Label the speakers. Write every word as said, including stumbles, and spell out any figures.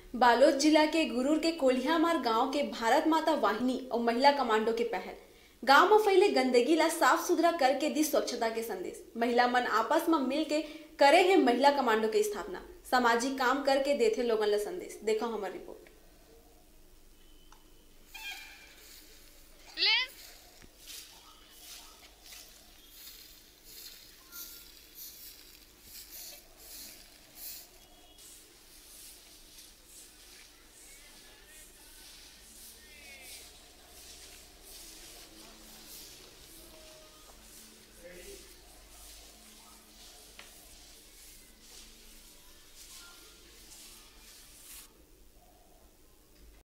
Speaker 1: बालोद जिला के गुरूर के कोलियामार गांव के भारत माता वाहिनी और महिला कमांडो के पहल गांव में फैले गंदगी ला साफ सुथरा करके दी स्वच्छता के संदेश। महिला मन आपस में मिल के करे हैं महिला कमांडो की स्थापना, सामाजिक काम करके देते लोगन ला संदेश। देखो हमारी रिपोर्ट।